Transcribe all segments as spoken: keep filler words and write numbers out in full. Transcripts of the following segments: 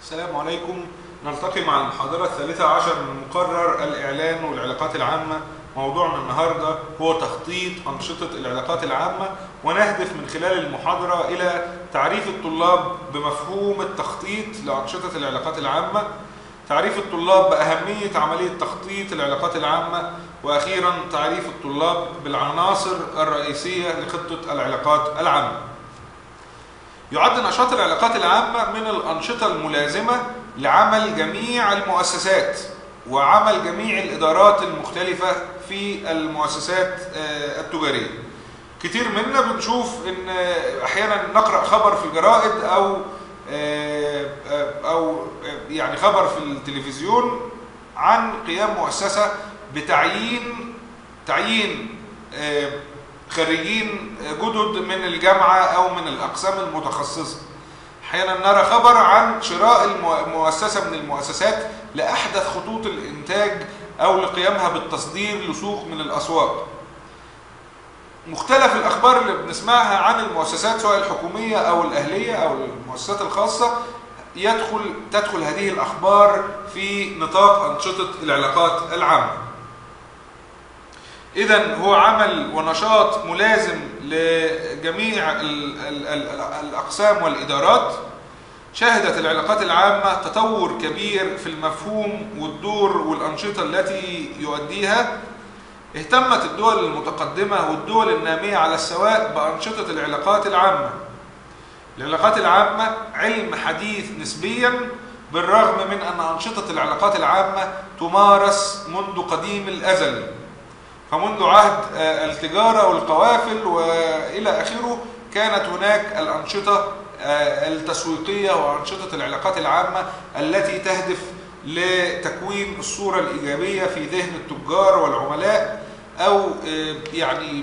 السلام عليكم. نلتقي مع المحاضرة الثالثة عشر من مقرر الإعلان والعلاقات العامة. موضوعنا النهاردة هو تخطيط أنشطة العلاقات العامة، ونهدف من خلال المحاضرة إلى تعريف الطلاب بمفهوم التخطيط لأنشطة العلاقات العامة، تعريف الطلاب بأهمية عملية تخطيط العلاقات العامة، وأخيرا تعريف الطلاب بالعناصر الرئيسية لخطة العلاقات العامة. يعد نشاط العلاقات العامة من الأنشطة الملازمة لعمل جميع المؤسسات وعمل جميع الإدارات المختلفة في المؤسسات التجارية. كتير منا بنشوف إن أحيانا نقرأ خبر في الجرائد أو أو يعني خبر في التلفزيون عن قيام مؤسسة بتعيين تعيين خريجين جدد من الجامعة أو من الأقسام المتخصصة. أحيانا نرى خبر عن شراء مؤسسة من المؤسسات لأحدث خطوط الإنتاج أو لقيامها بالتصدير لسوق من الأسواق. مختلف الأخبار اللي بنسمعها عن المؤسسات سواء الحكومية أو الأهلية أو المؤسسات الخاصة يدخل تدخل هذه الأخبار في نطاق أنشطة العلاقات العامة. إذن هو عمل ونشاط ملازم لجميع الأقسام والإدارات. شهدت العلاقات العامة تطور كبير في المفهوم والدور والأنشطة التي يؤديها. اهتمت الدول المتقدمة والدول النامية على السواء بأنشطة العلاقات العامة. العلاقات العامة علم حديث نسبيا، بالرغم من أن أنشطة العلاقات العامة تمارس منذ قديم الأزل، فمنذ عهد التجارة والقوافل وإلى آخره كانت هناك الأنشطة التسويقية وأنشطة العلاقات العامة التي تهدف لتكوين الصورة الإيجابية في ذهن التجار والعملاء، أو يعني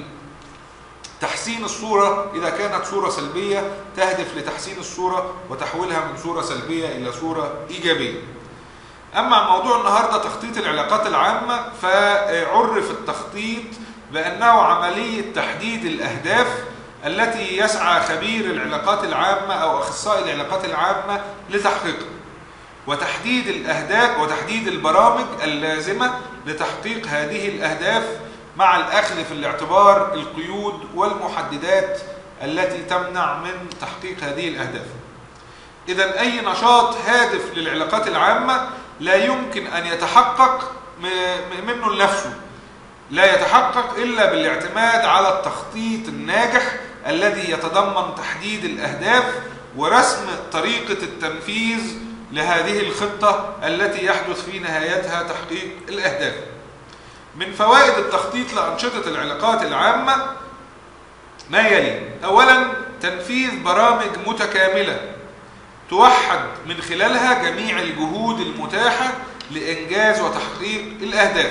تحسين الصورة إذا كانت صورة سلبية تهدف لتحسين الصورة وتحويلها من صورة سلبية إلى صورة إيجابية. أما موضوع النهاردة تخطيط العلاقات العامة، فعرف التخطيط بأنه عملية تحديد الأهداف التي يسعى خبير العلاقات العامة أو أخصائي العلاقات العامة لتحقيقها، وتحديد الأهداف وتحديد البرامج اللازمة لتحقيق هذه الأهداف مع الأخذ في الاعتبار القيود والمحددات التي تمنع من تحقيق هذه الأهداف. إذن أي نشاط هادف للعلاقات العامة لا يمكن أن يتحقق منه لنفسه، لا يتحقق إلا بالاعتماد على التخطيط الناجح الذي يتضمن تحديد الأهداف ورسم طريقة التنفيذ لهذه الخطة التي يحدث في نهايتها تحقيق الأهداف. من فوائد التخطيط لأنشطة العلاقات العامة ما يلي: أولا، تنفيذ برامج متكاملة توحد من خلالها جميع الجهود المتاحة لإنجاز وتحقيق الأهداف.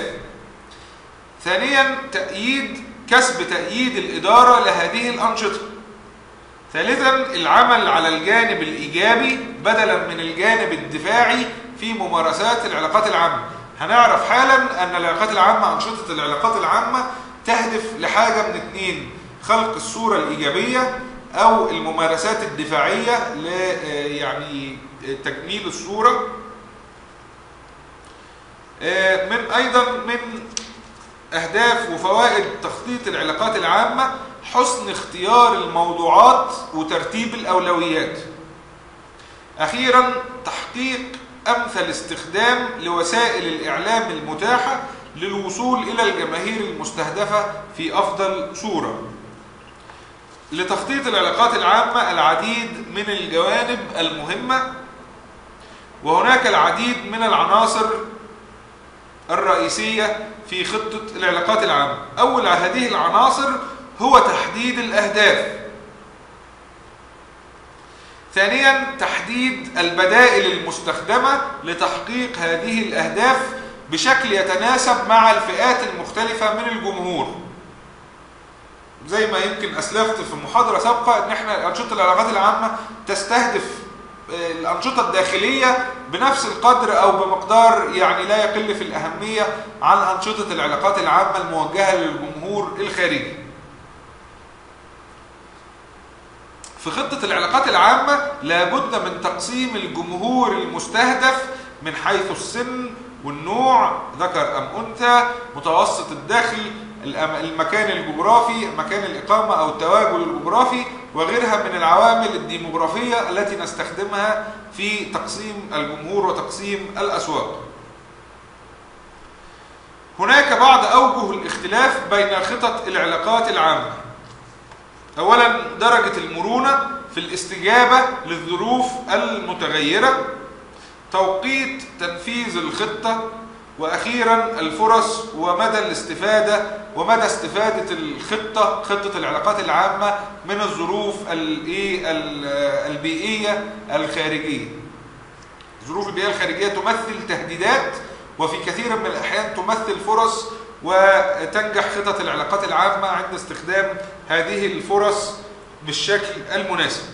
ثانيا، تأييد كسب تأييد الإدارة لهذه الأنشطة. ثالثا، العمل على الجانب الإيجابي بدلا من الجانب الدفاعي في ممارسات العلاقات العامة. هنعرف حالا أن العلاقات العامة أنشطة العلاقات العامة تهدف لحاجة من اثنين: خلق الصورة الإيجابية أو الممارسات الدفاعية ل يعني تجميل الصورة. من أيضا من أهداف وفوائد تخطيط العلاقات العامة حسن اختيار الموضوعات وترتيب الأولويات. أخيرا، تحقيق أمثل استخدام لوسائل الإعلام المتاحة للوصول إلى الجماهير المستهدفة في أفضل صورة. لتخطيط العلاقات العامة العديد من الجوانب المهمة، وهناك العديد من العناصر الرئيسية في خطة العلاقات العامة. أول هذه العناصر هو تحديد الأهداف. ثانيا، تحديد البدائل المستخدمة لتحقيق هذه الأهداف بشكل يتناسب مع الفئات المختلفة من الجمهور. زي ما يمكن أسلفت في محاضرة سابقة، إن إحنا أنشطة العلاقات العامة تستهدف الأنشطة الداخلية بنفس القدر أو بمقدار يعني لا يقل في الأهمية عن أنشطة العلاقات العامة الموجهة للجمهور الخارجي. في خطة العلاقات العامة لابد من تقسيم الجمهور المستهدف من حيث السن والنوع، ذكر أم أنثى، متوسط الدخل، المكان الجغرافي، مكان الإقامة أو التواجد الجغرافي، وغيرها من العوامل الديموغرافية التي نستخدمها في تقسيم الجمهور وتقسيم الأسواق. هناك بعض أوجه الاختلاف بين خطط العلاقات العامة. أولا، درجة المرونة في الاستجابة للظروف المتغيرة، توقيت تنفيذ الخطة، وأخيرا الفرص ومدى الاستفادة ومدى استفادة الخطة خطة العلاقات العامة من الظروف البيئية الخارجية. الظروف البيئية الخارجية تمثل تهديدات، وفي كثير من الأحيان تمثل فرص، وتنجح خطط العلاقات العامة عند استخدام هذه الفرص بالشكل المناسب.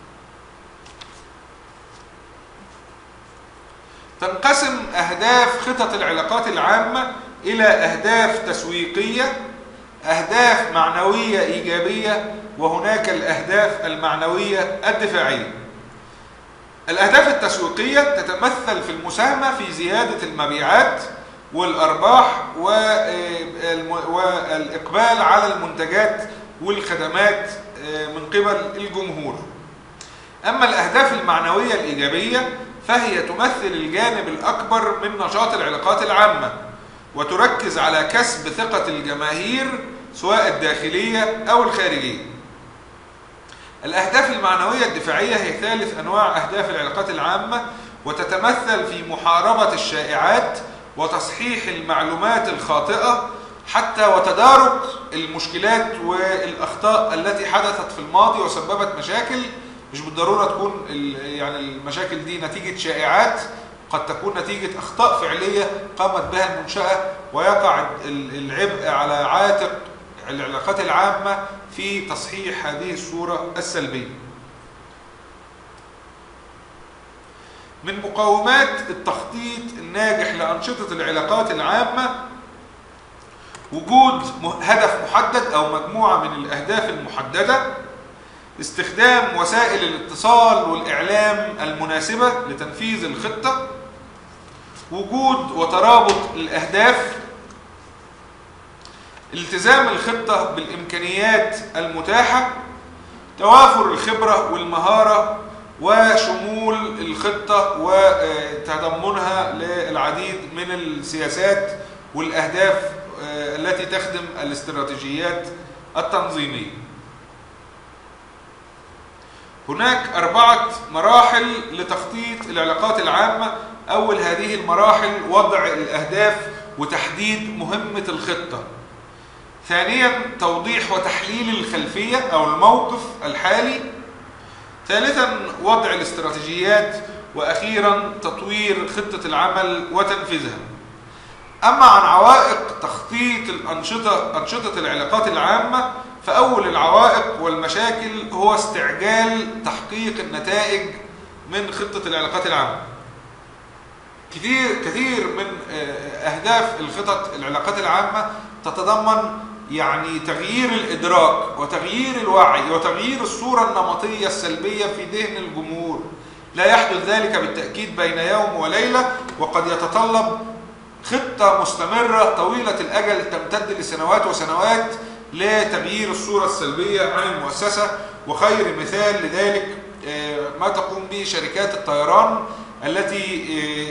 تنقسم أهداف خطط العلاقات العامة إلى أهداف تسويقية، أهداف معنوية إيجابية، وهناك الأهداف المعنوية الدفاعية. الأهداف التسويقية تتمثل في المساهمة في زيادة المبيعات والأرباح والإقبال على المنتجات والخدمات من قبل الجمهور. أما الأهداف المعنوية الإيجابية فهي تمثل الجانب الأكبر من نشاط العلاقات العامة، وتركز على كسب ثقة الجماهير سواء الداخلية أو الخارجية. الأهداف المعنوية الدفاعية هي ثالث أنواع أهداف العلاقات العامة، وتتمثل في محاربة الشائعات وتصحيح المعلومات الخاطئة حتى وتدارك المشكلات والأخطاء التي حدثت في الماضي وسببت مشاكل. مش بالضرورة تكون يعني المشاكل دي نتيجة شائعات، قد تكون نتيجة أخطاء فعلية قامت بها المنشأة، ويقع العبء على عاتق العلاقات العامة في تصحيح هذه الصورة السلبية. من مقومات التخطيط الناجح لأنشطة العلاقات العامة وجود هدف محدد أو مجموعة من الأهداف المحددة، استخدام وسائل الاتصال والإعلام المناسبة لتنفيذ الخطة، وجود وترابط الأهداف، التزام الخطة بالإمكانيات المتاحة، توافر الخبرة والمهارة، وشمول الخطة وتضمنها للعديد من السياسات والأهداف التي تخدم الاستراتيجيات التنظيمية. هناك أربعة مراحل لتخطيط العلاقات العامة. أول هذه المراحل وضع الأهداف وتحديد مهمة الخطة. ثانيا توضيح وتحليل الخلفية أو الموقف الحالي. ثالثا وضع الاستراتيجيات. وأخيرا تطوير خطة العمل وتنفيذها. أما عن عوائق تخطيط الأنشطة أنشطة العلاقات العامة، فأول العوائق والمشاكل هو استعجال تحقيق النتائج من خطة العلاقات العامة. كثير كثير من أهداف الخطط العلاقات العامة تتضمن يعني تغيير الإدراك وتغيير الوعي وتغيير الصورة النمطية السلبية في ذهن الجمهور. لا يحدث ذلك بالتأكيد بين يوم وليلة، وقد يتطلب خطة مستمرة طويلة الأجل تمتد لسنوات وسنوات لتغيير الصورة السلبية عن المؤسسة. وخير مثال لذلك ما تقوم به شركات الطيران التي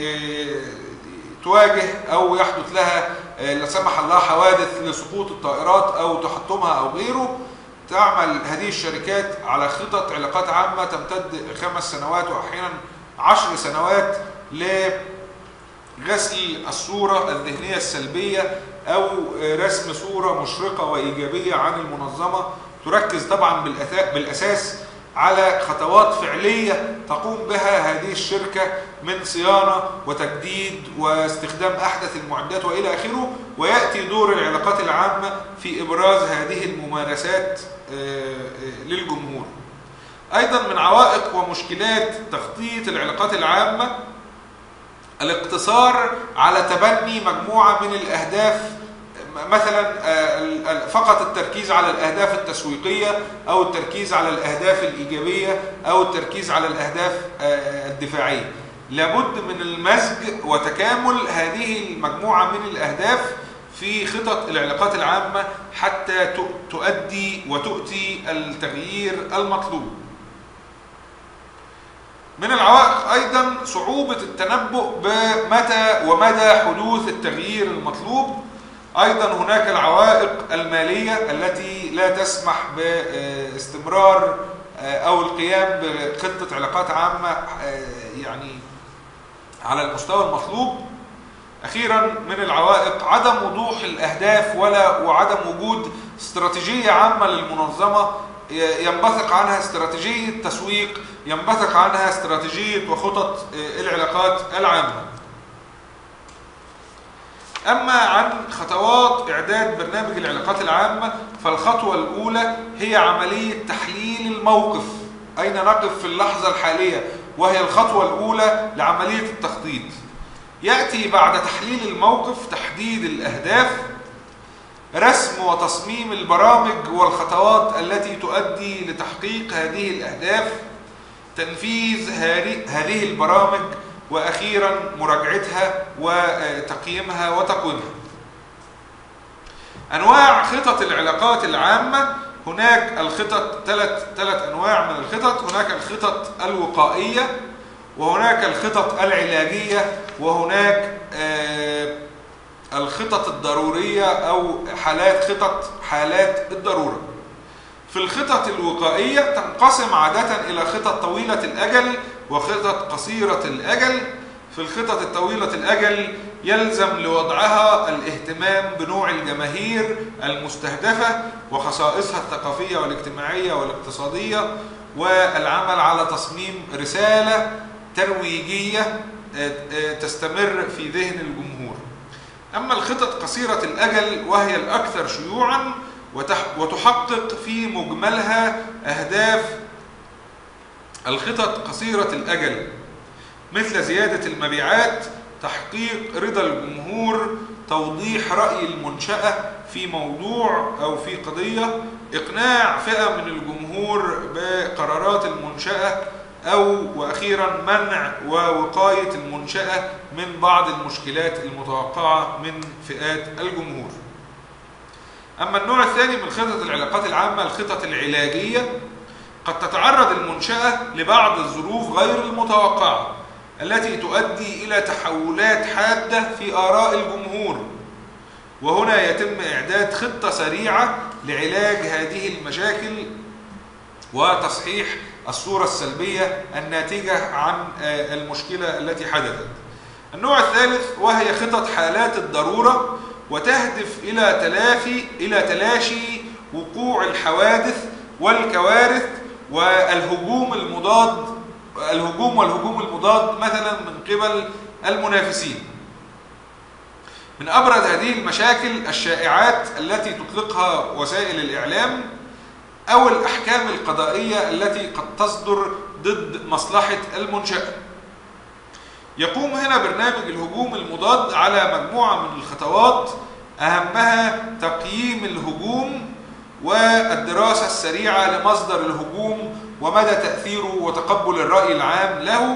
تواجه أو يحدث لها لا سمح الله حوادث لسقوط الطائرات أو تحطمها أو غيره. تعمل هذه الشركات على خطط علاقات عامة تمتد خمس سنوات وأحيانا عشر سنوات لغسل الصورة الذهنية السلبية أو رسم صورة مشرقة وإيجابية عن المنظمة. تركز طبعا بالأساس على خطوات فعلية تقوم بها هذه الشركة من صيانة وتجديد واستخدام أحدث المعدات وإلى آخره، ويأتي دور العلاقات العامة في إبراز هذه الممارسات للجمهور. أيضا من عوائق ومشكلات تخطيط العلاقات العامة الاقتصار على تبني مجموعة من الأهداف مثلا فقط التركيز على الأهداف التسويقية أو التركيز على الأهداف الإيجابية أو التركيز على الأهداف الدفاعية. لابد من المزج وتكامل هذه المجموعة من الأهداف في خطط العلاقات العامة حتى تؤدي وتؤتي التغيير المطلوب. من العوائق أيضا صعوبة التنبؤ بمتى ومدى حدوث التغيير المطلوب. أيضا هناك العوائق المالية التي لا تسمح باستمرار أو القيام بخطة علاقات عامة يعني على المستوى المطلوب. أخيرا من العوائق عدم وضوح الأهداف ولا وعدم وجود استراتيجية عامة للمنظمة ينبثق عنها استراتيجية تسويق، ينبثق عنها استراتيجية وخطط العلاقات العامة. أما عن خطوات إعداد برنامج العلاقات العامة، فالخطوة الأولى هي عملية تحليل الموقف، أين نقف في اللحظة الحالية، وهي الخطوة الأولى لعملية التخطيط. يأتي بعد تحليل الموقف تحديد الأهداف، رسم وتصميم البرامج والخطوات التي تؤدي لتحقيق هذه الأهداف، تنفيذ هذه البرامج، وأخيرا مراجعتها وتقييمها وتقويمها. أنواع خطط العلاقات العامة، هناك الخطط ثلاث ثلاث أنواع من الخطط. هناك الخطط الوقائية، وهناك الخطط العلاجية، وهناك الخطط الضرورية أو حالات خطط حالات الضرورة. في الخطط الوقائية تنقسم عادة إلى خطط طويلة الأجل وخطط قصيرة الأجل. في الخطط الطويلة الأجل يلزم لوضعها الاهتمام بنوع الجماهير المستهدفة وخصائصها الثقافية والاجتماعية والاقتصادية، والعمل على تصميم رسالة ترويجية تستمر في ذهن الجمهور. أما الخطط قصيرة الأجل وهي الأكثر شيوعاً وتحقق في مجملها أهداف الخطط قصيرة الأجل، مثل زيادة المبيعات، تحقيق رضا الجمهور، توضيح رأي المنشأة في موضوع أو في قضية، إقناع فئة من الجمهور بقرارات المنشأة، أو وأخيرا منع ووقاية المنشأة من بعض المشكلات المتوقعة من فئات الجمهور. أما النوع الثاني من خطط العلاقات العامة الخطط العلاجية، قد تتعرض المنشأة لبعض الظروف غير المتوقعة التي تؤدي إلى تحولات حادة في آراء الجمهور، وهنا يتم إعداد خطة سريعة لعلاج هذه المشاكل وتصحيح الصورة السلبية الناتجة عن المشكلة التي حدثت. النوع الثالث وهي خطط حالات الضرورة، وتهدف إلى تلافي إلى تلاشي وقوع الحوادث والكوارث والهجوم المضاد الهجوم والهجوم المضاد مثلا من قبل المنافسين. من أبرز هذه المشاكل الشائعات التي تطلقها وسائل الإعلام أو الأحكام القضائية التي قد تصدر ضد مصلحة المنشأة. يقوم هنا برنامج الهجوم المضاد على مجموعة من الخطوات، أهمها تقييم الهجوم والدراسة السريعة لمصدر الهجوم ومدى تأثيره وتقبل الرأي العام له،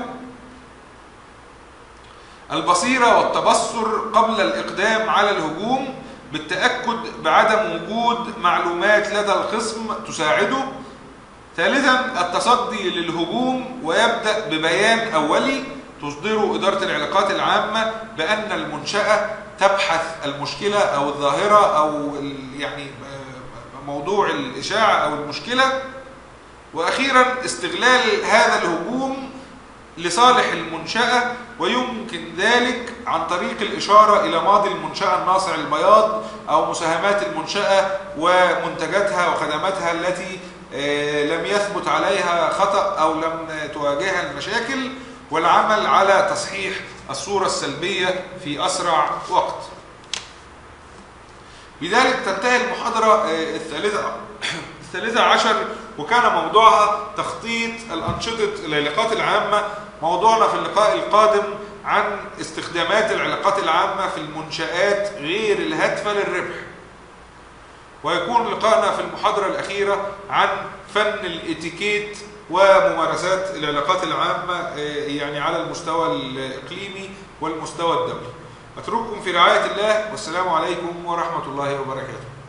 البصيرة والتبصر قبل الإقدام على الهجوم بالتأكد بعدم وجود معلومات لدى الخصم تساعده، ثالثا التصدي للهجوم ويبدأ ببيان أولي تصدره إدارة العلاقات العامة بأن المنشأة تبحث المشكلة أو الظاهرة أو يعني موضوع الإشاعة أو المشكلة، وأخيرا استغلال هذا الهجوم لصالح المنشأة، ويمكن ذلك عن طريق الإشارة إلى ماضي المنشأة الناصع البياض أو مساهمات المنشأة ومنتجاتها وخدماتها التي لم يثبت عليها خطأ أو لم تواجهها المشاكل، والعمل على تصحيح الصورة السلبية في أسرع وقت. بذلك تنتهي المحاضرة الثالثة الثالثة عشر، وكان موضوعها تخطيط الأنشطة العلاقات العامة موضوعنا في اللقاء القادم عن استخدامات العلاقات العامة في المنشآت غير الهادفة للربح. ويكون لقاءنا في المحاضرة الأخيرة عن فن الاتيكيت وممارسات العلاقات العامة يعني على المستوى الإقليمي والمستوى الدولي. أترككم في رعاية الله، والسلام عليكم ورحمة الله وبركاته.